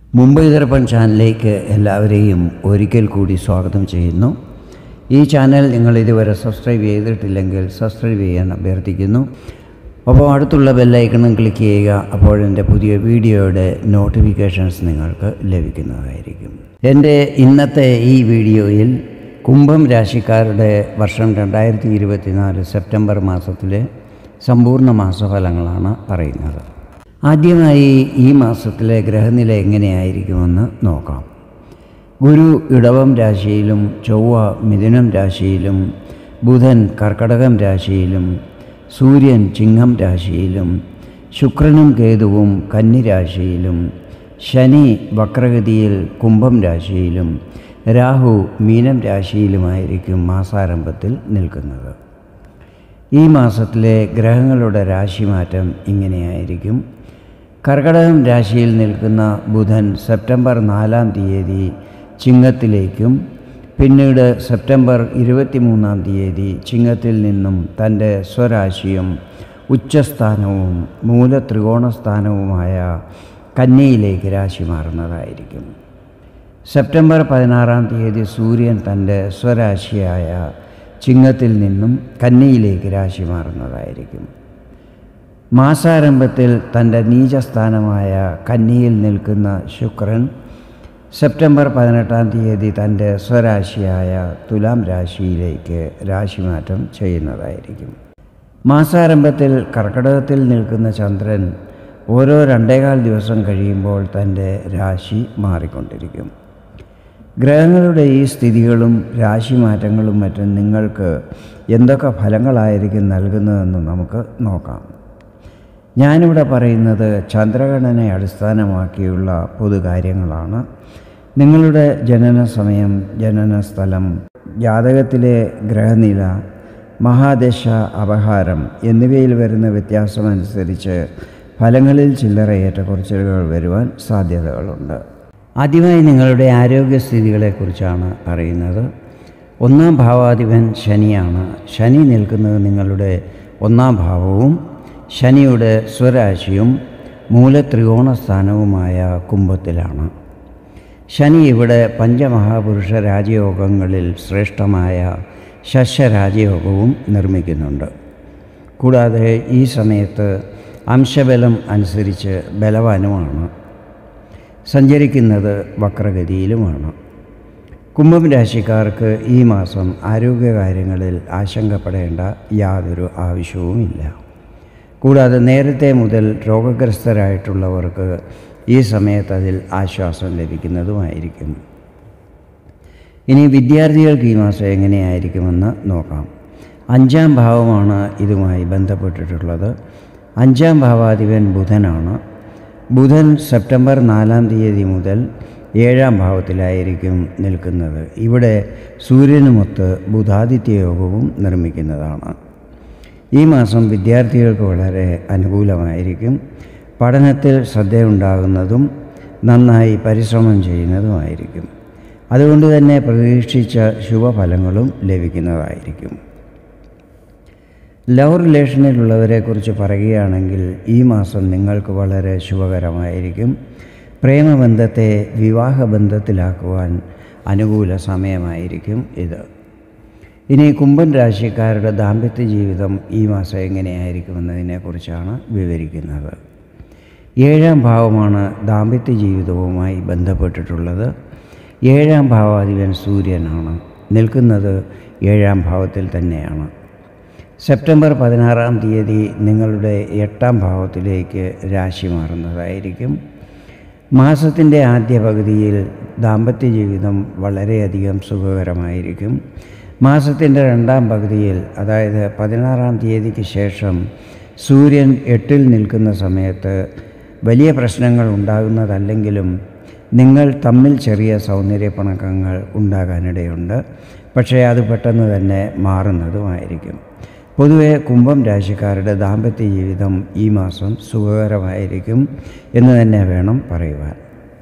മുംബൈ ദർപ്പൺ ചാനലിലേക്ക് എല്ലാവരെയും ഒരിക്കൽ കൂടി സ്വാഗതം ചെയ്യുന്നു. ഈ ചാനൽ നിങ്ങൾ ഇതുവരെ സബ്സ്ക്രൈബ് ചെയ്തിട്ടില്ലെങ്കിൽ സബ്സ്ക്രൈബ് ചെയ്യാൻ അഭ്യർത്ഥിക്കുന്നു. അപ്പോൾ അടുത്തുള്ള ബെല്ലൈക്കണും ക്ലിക്ക് ചെയ്യുക. അപ്പോഴെൻ്റെ പുതിയ വീഡിയോയുടെ നോട്ടിഫിക്കേഷൻസ് നിങ്ങൾക്ക് ലഭിക്കുന്നതായിരിക്കും. എൻ്റെ ഇന്നത്തെ ഈ വീഡിയോയിൽ കുംഭം രാശിക്കാരുടെ വർഷം 2024 സെപ്റ്റംബർ മാസത്തിലെ സമ്പൂർണ്ണ മാസഫലങ്ങളാണ് പറയുന്നത്. ആദ്യമായി ഈ മാസത്തിലെ ഗ്രഹനില എങ്ങനെയായിരിക്കുമെന്ന് നോക്കാം. ഗുരു ഇടവം രാശിയിലും, ചൊവ്വ മിഥുനം രാശിയിലും, ബുധൻ കർക്കടകം രാശിയിലും, സൂര്യൻ ചിങ്ങം രാശിയിലും, ശുക്രനും കേതുവും കന്നി രാശിയിലും, ശനി വക്രഗതിയിൽ കുംഭം രാശിയിലും, രാഹു മീനം രാശിയിലുമായിരിക്കും മാസാരംഭത്തിൽ നിൽക്കുന്നത്. ഈ മാസത്തിലെ ഗ്രഹങ്ങളുടെ രാശിമാറ്റം ഇങ്ങനെയായിരിക്കും. കർക്കടകം രാശിയിൽ നിൽക്കുന്ന ബുധൻ സെപ്റ്റംബർ 4 ചിങ്ങത്തിലേക്കും പിന്നീട് സെപ്റ്റംബർ 23 ചിങ്ങത്തിൽ നിന്നും തൻ്റെ സ്വരാശിയും ഉച്ചസ്ഥാനവും മൂലത്രികോണസ്ഥാനവുമായ കന്നിയിലേക്ക് രാശി മാറുന്നതായിരിക്കും. സെപ്റ്റംബർ 16 സൂര്യൻ തൻ്റെ സ്വരാശിയായ ചിങ്ങത്തിൽ നിന്നും കന്നിയിലേക്ക് രാശി മാറുന്നതായിരിക്കും. മാസാരംഭത്തിൽ തൻ്റെ നീചസ്ഥാനമായ കന്നിയിൽ നിൽക്കുന്ന ശുക്രൻ സെപ്റ്റംബർ 18 തൻ്റെ സ്വരാശിയായ തുലാം രാശിയിലേക്ക് രാശിമാറ്റം ചെയ്യുന്നതായിരിക്കും. മാസാരംഭത്തിൽ കർക്കടകത്തിൽ നിൽക്കുന്ന ചന്ദ്രൻ ഓരോ 2.25 ദിവസം കഴിയുമ്പോൾ തൻ്റെ രാശി മാറിക്കൊണ്ടിരിക്കും. ഗ്രഹങ്ങളുടെ ഈ സ്ഥിതികളും രാശിമാറ്റങ്ങളും മറ്റും നിങ്ങൾക്ക് എന്തൊക്കെ ഫലങ്ങളായിരിക്കും നൽകുന്നതെന്ന് നമുക്ക് നോക്കാം. ഞാനിവിടെ പറയുന്നത് ചന്ദ്രഗണനയെ അടിസ്ഥാനമാക്കിയുള്ള പൊതുകാര്യങ്ങളാണ്. നിങ്ങളുടെ ജനന സമയം, ജനന സ്ഥലം, ജാതകത്തിലെ ഗ്രഹനില, മഹാദശ, അപഹാരം എന്നിവയിൽ വരുന്ന വ്യത്യാസമനുസരിച്ച് ഫലങ്ങളിൽ ചില്ലറ ഏറ്റക്കുറച്ചിലുകൾ വരുവാൻ സാധ്യതകളുണ്ട്. ആദ്യമായി നിങ്ങളുടെ ആരോഗ്യസ്ഥിതികളെക്കുറിച്ചാണ് പറയുന്നത്. 1-ാം ഭാവാധിപൻ ശനിയാണ്. ശനി നിൽക്കുന്നത് നിങ്ങളുടെ 1-ാം ഭാവവും ശനിയുടെ സ്വരാശിയും മൂലത്രികോണസ്ഥാനവുമായ കുംഭത്തിലാണ്. ശനി ഇവിടെ പഞ്ചമഹാപുരുഷ രാജയോഗങ്ങളിൽ ശ്രേഷ്ഠമായ ശശരാജയോഗവും നിർമ്മിക്കുന്നുണ്ട്. കൂടാതെ ഈ സമയത്ത് അംശബലം അനുസരിച്ച് ബലവാനുമാണ്. സഞ്ചരിക്കുന്നത് വക്രഗതിയിലുമാണ്. കുംഭം രാശിക്കാർക്ക് ഈ മാസം ആരോഗ്യകാര്യങ്ങളിൽ ആശങ്കപ്പെടേണ്ട യാതൊരു ആവശ്യവുമില്ല. കൂടാതെ നേരത്തെ മുതൽ രോഗഗ്രസ്തരായിട്ടുള്ളവർക്ക് ഈ സമയത്ത് അതിൽ ആശ്വാസം ലഭിക്കുന്നതുമായിരിക്കും. ഇനി വിദ്യാർത്ഥികൾക്ക് ഈ മാസം എങ്ങനെയായിരിക്കുമെന്ന് നോക്കാം. 5-ാം ഭാവമാണ് ഇതുമായി ബന്ധപ്പെട്ടിട്ടുള്ളത്. 5-ാം ഭാവാധിപൻ ബുധനാണ്. ബുധൻ സെപ്റ്റംബർ 4 മുതൽ 7-ാം ഭാവത്തിലായിരിക്കും നിൽക്കുന്നത്. ഇവിടെ സൂര്യനുമൊത്ത് ബുധാദിത്യ യോഗവും നിർമ്മിക്കുന്നതാണ്. ഈ മാസം വിദ്യാർത്ഥികൾക്ക് വളരെ അനുകൂലമായിരിക്കും. പഠനത്തിൽ ശ്രദ്ധയുണ്ടാകുന്നതും നന്നായി പരിശ്രമം ചെയ്യുന്നതുമായിരിക്കും. അതുകൊണ്ട് തന്നെ പ്രതീക്ഷിച്ച ശുഭഫലങ്ങളും ലഭിക്കുന്നതായിരിക്കും. ലവ് റിലേഷനിലുള്ളവരെക്കുറിച്ച് പറയുകയാണെങ്കിൽ ഈ മാസം നിങ്ങൾക്ക് വളരെ ശുഭകരമായിരിക്കും. പ്രേമബന്ധത്തെ വിവാഹബന്ധത്തിലാക്കുവാൻ അനുകൂല സമയമായിരിക്കും ഇത്. ഇനി കുംഭം രാശിക്കാരുടെ ദാമ്പത്യ ജീവിതം ഈ മാസം എങ്ങനെയായിരിക്കുമെന്നതിനെക്കുറിച്ചാണ് വിവരിക്കുന്നത്. 7-ാം ഭാവമാണ് ദാമ്പത്യ ജീവിതവുമായി ബന്ധപ്പെട്ടിട്ടുള്ളത്. 7-ാം ഭാവാധിപൻ സൂര്യനാണ്. നിൽക്കുന്നത് 7-ാം ഭാവത്തിൽ തന്നെയാണ്. സെപ്റ്റംബർ 16 നിങ്ങളുടെ 8-ാം ഭാവത്തിലേക്ക് രാശി മാറുന്നതായിരിക്കും. മാസത്തിൻ്റെ ആദ്യ പകുതിയിൽ ദാമ്പത്യ ജീവിതം വളരെയധികം സുഖകരമായിരിക്കും. മാസത്തിൻ്റെ 2-ാം പകുതിയിൽ, അതായത് 16 ശേഷം സൂര്യൻ 8-ൽ നിൽക്കുന്ന സമയത്ത് വലിയ പ്രശ്നങ്ങൾ ഉണ്ടാകുന്നതല്ലെങ്കിലും നിങ്ങൾ തമ്മിൽ ചെറിയ സൗന്ദര്യപ്പിണക്കങ്ങൾ ഉണ്ടാകാനിടയുണ്ട്. പക്ഷേ അത് പെട്ടെന്ന് തന്നെ മാറുന്നതുമായിരിക്കും. പൊതുവെ കുംഭം രാശിക്കാരുടെ ദാമ്പത്യ ജീവിതം ഈ മാസം സുഖകരമായിരിക്കും എന്ന് തന്നെ വേണം പറയുവാൻ.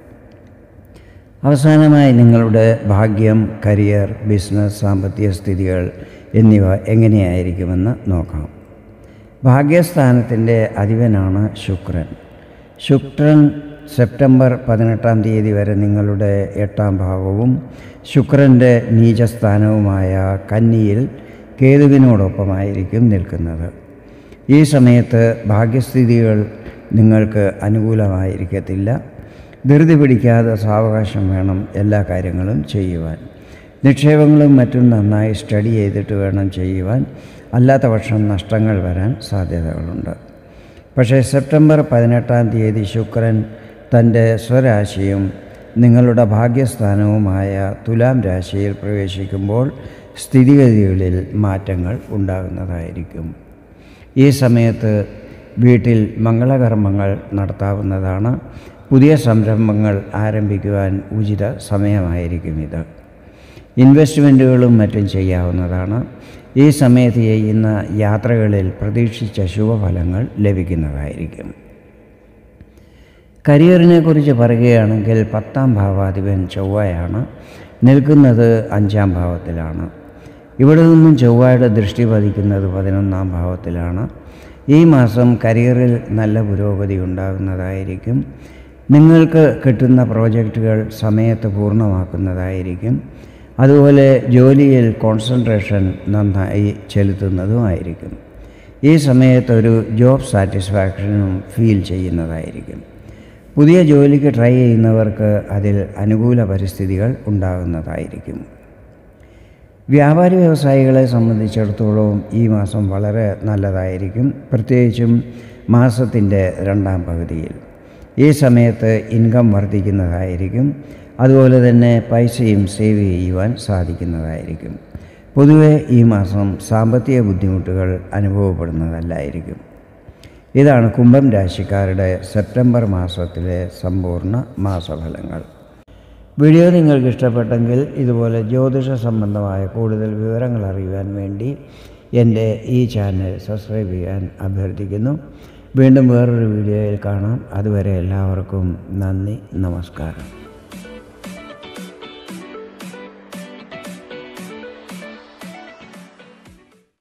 അവസാനമായി നിങ്ങളുടെ ഭാഗ്യം, കരിയർ, ബിസിനസ്, സാമ്പത്തിക സ്ഥിതികൾ എന്നിവ എങ്ങനെയായിരിക്കുമെന്ന് നോക്കാം. ഭാഗ്യസ്ഥാനത്തിൻ്റെ അധിപനാണ് ശുക്രൻ. ശുക്രൻ സെപ്റ്റംബർ 18 തീയതി വരെ നിങ്ങളുടെ 8-ാം ഭാവവും ശുക്രൻ്റെ നീചസ്ഥാനവുമായ കന്നിയിൽ കേതുവിനോടൊപ്പമായിരിക്കും നിൽക്കുന്നത്. ഈ സമയത്ത് ഭാഗ്യസ്ഥിതികൾ നിങ്ങൾക്ക് അനുകൂലമായിരിക്കത്തില്ല. ധൃതി പിടിക്കാതെ സാവകാശം വേണം എല്ലാ കാര്യങ്ങളും ചെയ്യുവാൻ. നിക്ഷേപങ്ങളും മറ്റും നന്നായി സ്റ്റഡി ചെയ്തിട്ട് വേണം ചെയ്യുവാൻ. അല്ലാത്ത പക്ഷം നഷ്ടങ്ങൾ വരാൻ സാധ്യതകളുണ്ട്. പക്ഷേ സെപ്റ്റംബർ 18 തീയതി ശുക്രൻ തൻ്റെ സ്വരാശിയും നിങ്ങളുടെ ഭാഗ്യസ്ഥാനവുമായ തുലാം രാശിയിൽ പ്രവേശിക്കുമ്പോൾ സ്ഥിതിഗതികളിൽ മാറ്റങ്ങൾ ഉണ്ടാകുന്നതായിരിക്കും. ഈ സമയത്ത് വീട്ടിൽ മംഗളകർമ്മങ്ങൾ നടത്താവുന്നതാണ്. പുതിയ സംരംഭങ്ങൾ ആരംഭിക്കുവാൻ ഉചിത സമയമായിരിക്കും ഇത്. ഇൻവെസ്റ്റ്മെൻറ്റുകളും മറ്റും ചെയ്യാവുന്നതാണ്. ഈ സമയത്ത് ചെയ്യുന്ന യാത്രകളിൽ പ്രതീക്ഷിച്ച ശുഭഫലങ്ങൾ ലഭിക്കുന്നതായിരിക്കും. കരിയറിനെക്കുറിച്ച് പറയുകയാണെങ്കിൽ 10-ാം ഭാവാധിപൻ ചൊവ്വയാണ്. നിൽക്കുന്നത് 5-ാം ഭാവത്തിലാണ്. ഇവിടെ നിന്നും ചൊവ്വയുടെ ദൃഷ്ടി പതിക്കുന്നത് 11-ാം ഭാവത്തിലാണ്. ഈ മാസം കരിയറിൽ നല്ല പുരോഗതി ഉണ്ടാകുന്നതായിരിക്കും. നിങ്ങൾക്ക് കിട്ടുന്ന പ്രോജക്റ്റുകൾ സമയത്ത് പൂർണ്ണമാക്കുന്നതായിരിക്കും. അതുപോലെ ജോലിയിൽ കോൺസെൻട്രേഷൻ നന്നായി ചെലുത്തുന്നതുമായിരിക്കും. ഈ സമയത്തൊരു ജോബ് സാറ്റിസ്ഫാക്ഷനും ഫീൽ ചെയ്യുന്നതായിരിക്കും. പുതിയ ജോലിക്ക് ട്രൈ ചെയ്യുന്നവർക്ക് അതിൽ അനുകൂല പരിസ്ഥിതികൾ ഉണ്ടാകുന്നതായിരിക്കും. വ്യാപാരി വ്യവസായികളെ സംബന്ധിച്ചിടത്തോളം ഈ മാസം വളരെ നല്ലതായിരിക്കും, പ്രത്യേകിച്ചും മാസത്തിൻ്റെ 2-ാം പകുതിയിൽ. ഈ സമയത്ത് ഇൻകം വർദ്ധിക്കുന്നതായിരിക്കും. അതുപോലെ തന്നെ പൈസയും സേവ് ചെയ്യുവാൻ സാധിക്കുന്നതായിരിക്കും. പൊതുവെ ഈ മാസം സാമ്പത്തിക ബുദ്ധിമുട്ടുകൾ അനുഭവപ്പെടുന്നതല്ലായിരിക്കും. ഇതാണ് കുംഭം രാശിക്കാരുടെ സെപ്റ്റംബർ മാസത്തിലെ സമ്പൂർണ്ണ മാസഫലങ്ങൾ. വീഡിയോ നിങ്ങൾക്ക് ഇഷ്ടപ്പെട്ടെങ്കിൽ ഇതുപോലെ ജ്യോതിഷ സംബന്ധമായ കൂടുതൽ വിവരങ്ങൾ അറിയുവാൻ വേണ്ടി എൻ്റെ ഈ ചാനൽ സബ്സ്ക്രൈബ് ചെയ്യാൻ അഭ്യർത്ഥിക്കുന്നു. വീണ്ടും വേറൊരു വീഡിയോയിൽ കാണാം. അതുവരെ എല്ലാവർക്കും നന്ദി, നമസ്കാരം.